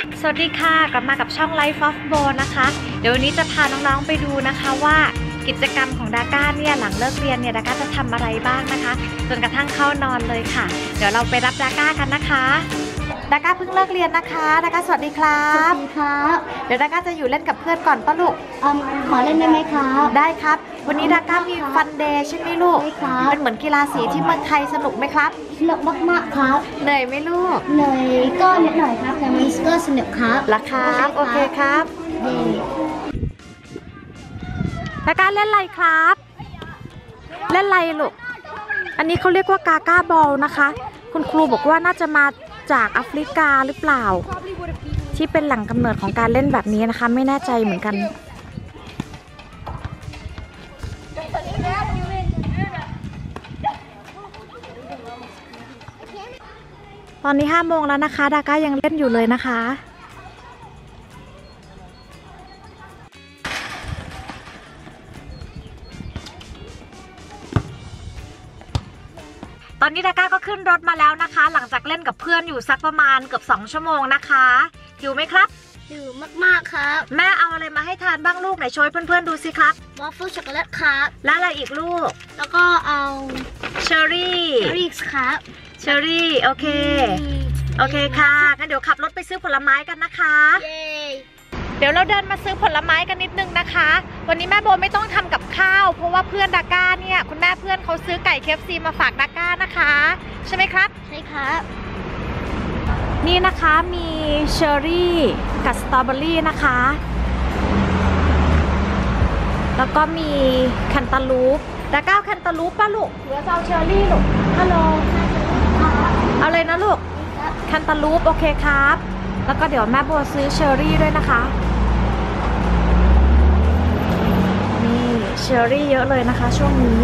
สวัสดีค่ะกลับมากับช่อง Life of Bo นะคะเดี๋ยววันนี้จะพาน้องๆไปดูนะคะว่ากิจกรรมของดาก้าเนี่ยหลังเลิกเรียนเนี่ยดาก้าจะทำอะไรบ้างนะคะจนกระทั่งเข้านอนเลยค่ะเดี๋ยวเราไปรับดาก้ากันนะคะดาก้าเพิ่งเลิกเรียนนะคะดาก้าสวัสดีครับสวัสดีครับเดี๋ยวดาก้าจะอยู่เล่นกับเพื่อนก่อนป่ะลูกขอเล่นได้ไหมครับได้ครับวันนี้ดาก้ามีฟันเดย์ใช่ไหมลูกใช่ครับเป็นเหมือนกีฬาสีที่เมืองไทยสนุกไหมครับสนุกมากๆครับเหนื่อยไหมลูกเหนื่อยก็นิดหน่อยครับแต่มันก็สนุกครับละครับโอเคครับเย้ดาก้าเล่นอะไรครับเล่นอะไรลูกอันนี้เขาเรียกว่ากาก้าบอลนะคะคุณครูบอกว่าน่าจะมาจากแอฟริกาหรือเปล่าที่เป็นแหล่งกำเนิดของการเล่นแบบนี้นะคะไม่แน่ใจเหมือนกันตอนนี้5 โมงแล้วนะคะดาก้ายังเล่นอยู่เลยนะคะตอนนี้ดาก้าก็ขึ้นรถมาแล้วนะคะหลังจากเล่นกับเพื่อนอยู่สักประมาณเกือบ2 ชั่วโมงนะคะหิวไหมครับหิวมากๆครับแม่เอาอะไรมาให้ทานบ้างลูกไหนช่วยเพื่อนๆดูสิครับวอฟเฟิลช็อกโกแลตครับแล้วอะไรอีกลูกแล้วก็เอาเชอร์รี่ครับเชอร์รี่โอเคโอเคค่ะงั้นเดี๋ยวขับรถไปซื้อผลไม้กันนะคะเย้เดี๋ยวเราเดินมาซื้อผลไม้กันนิดนึงนะคะวันนี้แม่โบไม่ต้องทำกับข้าวเพราะว่าเพื่อนดาก้าเนี่ยคุณแม่เพื่อนเขาซื้อไก่ KFC มาฝากดาก้านะคะใช่ไหมครับใช่ครับนี่นะคะมีเชอร์รี่กับสตรอเบอรี่นะคะแล้วก็มีแคนตาลูปดาก้าแคนตาลูปป่ะลูกหรือจะเอาเชอร์รี่ลูกฮัลโหลเอาเลยนะลูกแคนตาลูปโอเคครับแล้วก็เดี๋ยวแม่โบซื้อเชอร์รี่ด้วยนะคะนี่เชอร์รี่เยอะเลยนะคะช่วงนี้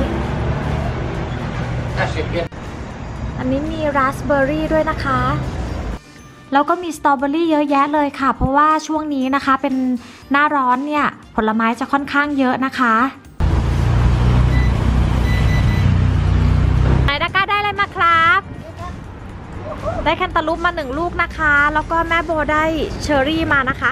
อันนี้มีราสเบอร์รี่ด้วยนะคะแล้วก็มีสตรอเบอรี่เยอะแยะเลยค่ะเพราะว่าช่วงนี้นะคะเป็นหน้าร้อนเนี่ยผลไม้จะค่อนข้างเยอะนะคะไหนดาก้าได้อะไรมาครับได้แคนตาลูปมา1 ลูกนะคะแล้วก็แม่โบได้เชอร์รี่มานะคะ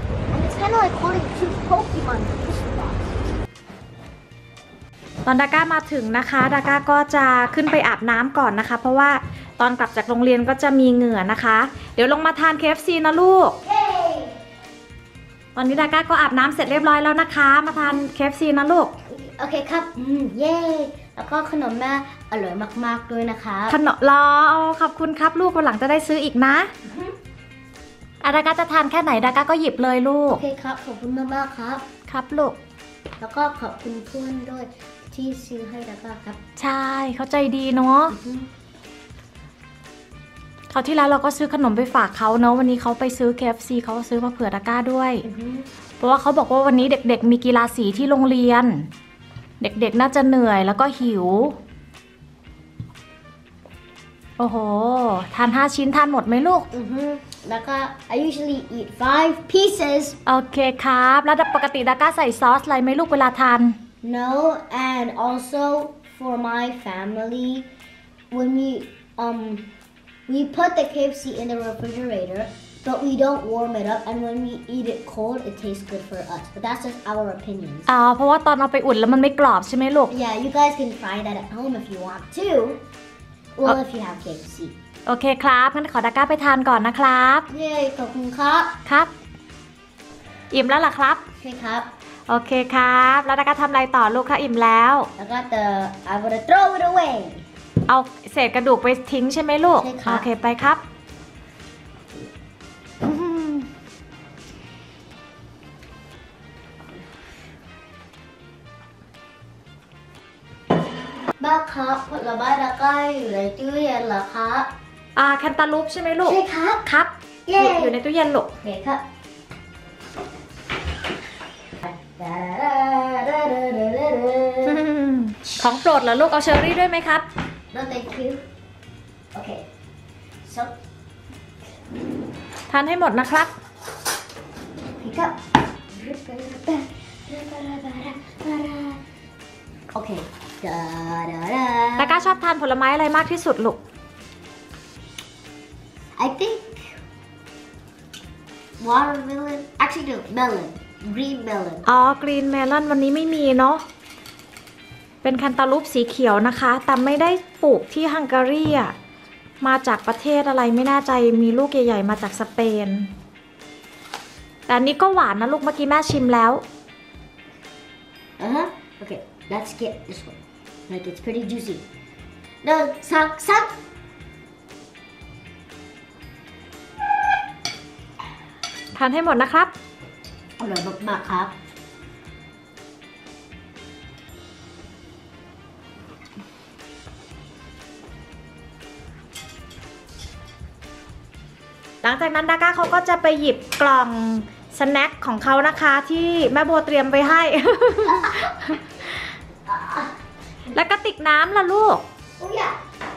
ตอนดาก้ามาถึงนะคะดาก้าก็จะขึ้นไปอาบน้ำก่อนนะคะเพราะว่าตอนกลับจากโรงเรียนก็จะมีเหงื่อนะคะเดี๋ยวลงมาทาน KFC นะลูกตอนนี้ดาก้าก็อาบน้ำเสร็จเรียบร้อยแล้วนะคะมาทาน KFC นะลูกโอเคครับเย้แล้วก็ขนมแม่อร่อยมากๆด้วยนะคะขนมรอขอบคุณครับลูกวันหลังจะได้ซื้ออีกนะดาก้าจะทานแค่ไหนดาก้าก็หยิบเลยลูกโอเคครับขอบคุณมากๆครับครับลูกแล้วก็ขอบคุณเพื่อนด้วยที่ซื้อให้ดาก้าครับใช่เขาใจดีเนาะคราวที่แล้วเราก็ซื้อขนมไปฝากเขาเนาะวันนี้เขาไปซื้อ KFC เขาก็ซื้อมาเผื่อดาก้าด้วยเพราะว่าเขาบอกว่าวันนี้เด็กๆมีกีฬาสีที่โรงเรียนเด็กๆน่าจะเหนื่อยแล้วก็หิวโอ้โหทาน5 ชิ้นทานหมดไหมลูกแล้วก็ I usually eat 5 pieces โอเคครับแล้วปกติดาก้าใส่ซอสอะไรไหมลูกเวลาทาน No and also for my family when we put the KFC in the refrigerator but we don't warm it up and when we eat it cold it tastes good for us but that's just our opinions เพราะว่าตอนเอาไปอุ่นแล้วมันไม่กรอบใช่ไหมลูก Yeah you guys can try that at home if you want to well if you have KFC โอเคครับงั้นขอดาก้าไปทานก่อนนะครับเย้ขอบคุณครับครับอิ่มแล้วล่ะครับโอเคครับโอเคครับแล้วดาก้าทำอะไรต่อลูกคะอิ่มแล้วแล้วก็I wanna throw it away เอาเศษกระดูกไปทิ้งใช่ไหมลูกใช่ครับโอเคไปครับบ้าครับผลไม้ดาก้าอยู่ในตู้เย็นเหรอครับแคนตาลูปใช่ไหมลูกใช่ครับครับอยู่ในตู้เย็นลูกโอเคครับของโปรดเหรอลูกเอาเชอร์รี่ด้วยไหมครับ No thank you โอเค so ทานให้หมดนะครับโอเคดาก้าชอบทานผลไม้อะไรมากที่สุดลูก I think watermelon. Actually, no, melon. Green melon. อ๋อกรีนเมลอนวันนี้ไม่มีเนาะเป็นแคนตาลูปสีเขียวนะคะแต่ไม่ได้ปลูกที่ฮังการีอ่ะมาจากประเทศอะไรไม่แน่ใจมีลูกใหญ่ๆมาจากสเปนแต่อันนี้ก็หวานนะลูกเมื่อกี้แม่ชิมแล้ว Okay, let's get this one. Like it's pretty juicy. No, suck. ทานให้หมดนะครับอร่อยมากๆครับหลังจากนั้นดาก้าเขาก็จะไปหยิบกล่องสแน็คของเขานะคะที่แม่โบเตรียมไปให้ แล้วก็ติกน้ำล่ะลูก Oh yeah.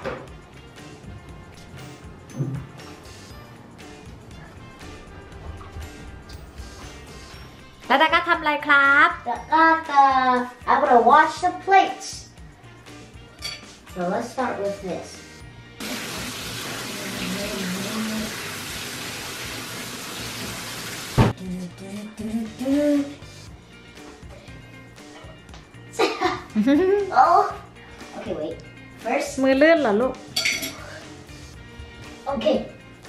แล้วดาก้าทำอะไรครับ I'm gonna wash the plates. So let's start with this. Oh, okay, wait. First, มือลื่นเหรอลูก okay.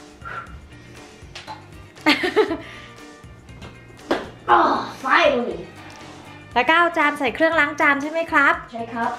Oh, finally. แล้วก็เอาจานใส่เครื่องล้างจานใช่ไหมครับ Check out.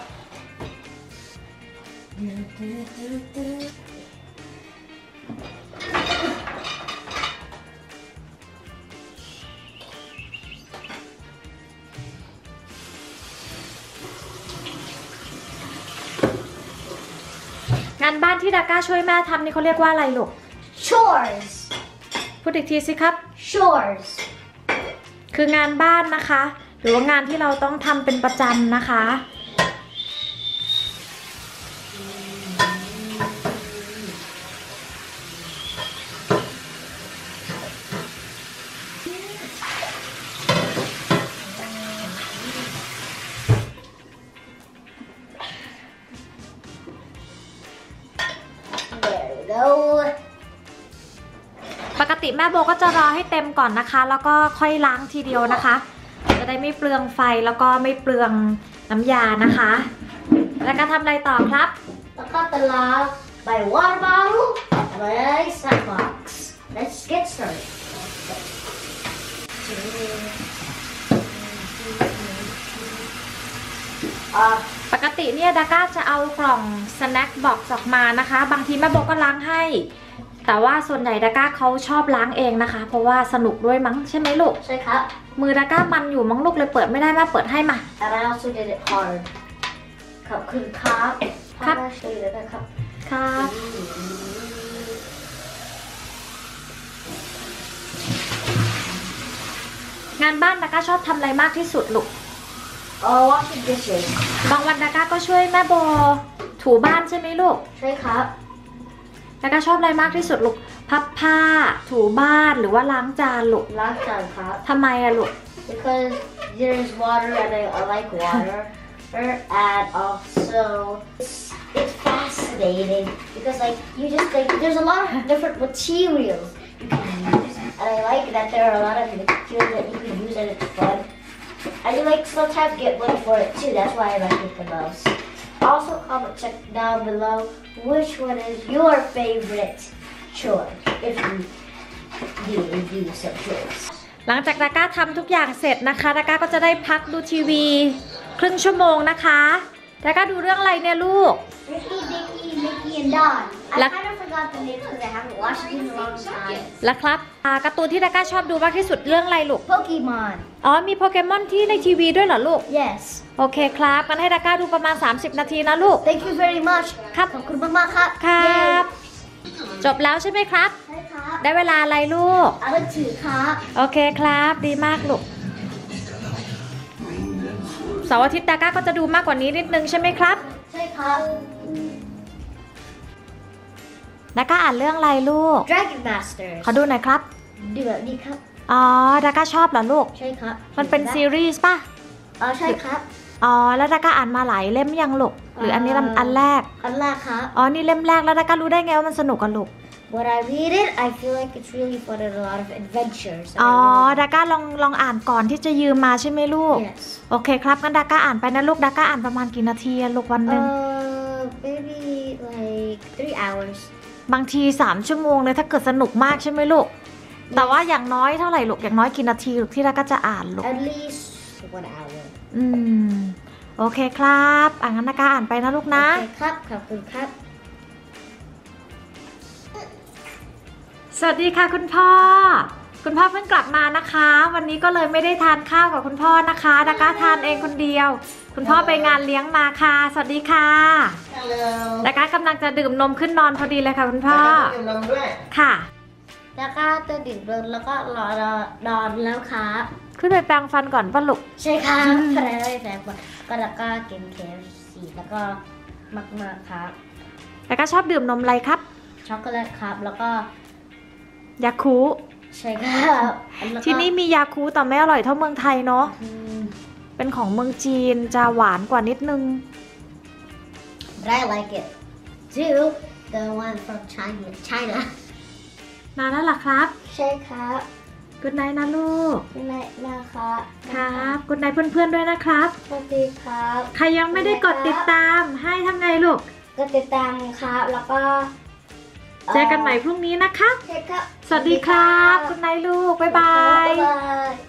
งานบ้านที่ดาก้าช่วยแม่ทำนี่เขาเรียกว่าอะไรลูก Chores. พูดอีกทีสิครับ Chores. คืองานบ้านนะคะ หรือว่างานที่เราต้องทำเป็นประจำนะคะ There we go. ปกติแม่โบก็จะรอให้เต็มก่อนนะคะ แล้วก็ค่อยล้างทีเดียวนะคะ จะได้ไม่เปลืองไฟแล้วก็ไม่เปลืองน้ำยานะคะ แล้วก็ทำอะไรต่อครับ Nakatala by water bottle and my snack box. Let's get started. ปกติเนี่ยดาก้าจะเอากล่องสแน็คบ็อกซ์ออกมานะคะ บางทีแม่โบก็ล้างให้ แต่ว่าส่วนใหญ่ดาก้าเขาชอบล้างเองนะคะ เพราะว่าสนุกด้วยมั้งใช่ไหมลูก Check out. มือดาก้ามันอยู่มั้งลูกเลยเปิดไม่ได้แม่เปิดให้มา And I also did it hard. ขอบคุณครับครับพ่อช่วยแล้วนะครับครับ งานบ้านดาก้าชอบทำอะไรมากที่สุดลูก Oh, washing dishes. บางวันดาก้าก็ช่วยแม่โบถูบ้านใช่ไหมลูกใช่ครับดาก้าชอบอะไรมากที่สุดลูก พับผ้า ถูบ้านหรือว่าล้างจานลูกล้างจานครับทำไมอะลูก Because there's water and I like water. And also it's fascinating because like you just like there's a lot of different materials you can use and I like that there are a lot of materials that you can use and it's fun. And you like sometimes get money for it too, that's why I like it the most. Also comment check down below which one is your favorite chore if you do some chores. หลังจากดาก้าทำทุกอย่างเสร็จนะคะดาก้าก็จะได้พักดูทีวีครึ่งชั่วโมงนะคะดาก้าดูเรื่องอะไรเนี่ยลูก Mickey, and Don. I Like- kind of forgot the names because I haven't watched it in a long time. แล้วครับการ์ตูนที่ดาก้าชอบดูมากที่สุดเรื่องอะไรลูก Pokemon. อ๋อมีโปเกมอนที่ในทีวีด้วยเหรอลูก Yes. โอเคครับงั้นให้ดาก้าดูประมาณ30 นาทีนะลูก Thank you very much. ครับขอบคุณมากๆครับครับ จบแล้วใช่ไหมครับใช่ครับได้เวลาอะไรลูกเอาไปถือครับโอเคครับดีมากลูกเสาร์อาทิตย์ดาก้าก็จะดูมากกว่านี้นิดนึงใช่ไหมครับใช่ครับดาก้าอ่านเรื่องอะไรลูก Dragon Masters ขอดูหน่อยครับดูแบบนี้ครับอ๋อดาก้าชอบเหรอลูกใช่ครับมันเป็นซีรีส์ป่ะใช่ครับอ๋อแล้วดาก้าอ่านมาหลายเล่มยังลูกหรืออันนี้อันแรกอันแรกครับอ๋อนี่เล่มแรกแล้วดาก้ารู้ได้ไงว่ามันสนุกกันลูก when I read it, I feel like it's really fun and a lot of adventures. อ๋อดาก้าลองอ่านก่อนที่จะยืมมาใช่ไหมลูก Yes. โอเคครับงั้นดาก้าอ่านไปนะลูกดาก้าอ่านประมาณกี่นาทีอะลูกวันหนึ่ง Maybe like 3 hours. บางที3 ชั่วโมงเลยถ้าเกิดสนุกมากใช่ไหมลูก แต่ว่าอย่างน้อยเท่าไหร่ลูกอย่างน้อยกี่นาทีลูกที่ดาก้าจะอ่านลูก At least 1 hour. โอเคครับงั้นดาก้าอ่านไปนะลูกนะโอเคครับขอบคุณครับสวัสดีค่ะคุณพ่อเพิ่งกลับมานะคะ วันนี้ก็เลยไม่ได้ทานข้าวกับคุณพ่อนะคะดาก้าทานเองคนเดียว คุณพ่อไปงานเลี้ยงมาค่ะสวัสดีค่ะ Hello ดาก้ากำลังจะดื่มนมขึ้นนอนพอดีเลยค่ะคุณพ่อดื่มนมด้วยค่ะแล้วก็จะดื่มแล้วก็รอนอนแล้วครับขึ้นไปแปรงฟันก่อนป่ะลูกใช่ครับแปรงก็แล้วก็กิน KFC แล้วก็มากๆครับดาก้าชอบดื่มนมอะไรครับช็อกโกแลตครับแล้วก็ยาคูใช่ครับแล้วก็ที่นี่มียาคูแต่ไม่อร่อยเท่าเมืองไทยเนาะอืมเป็นของเมืองจีนจะหวานกว่านิดนึง But I like it too the one from China มาแล้วล่ะครับใช่ครับกุดไนท์นะลูกคุณนายนะครับครับกุดไนท์เพื่อนๆด้วยนะครับสวัสดีครับใครยังไม่ได้กดติดตามให้ทำไงลูกก็ติดตามครับแล้วก็เจอกันใหม่พรุ่งนี้นะคะใช่ครับสวัสดีครับกุดไนท์ลูกบ๊ายบายบ๊ายบาย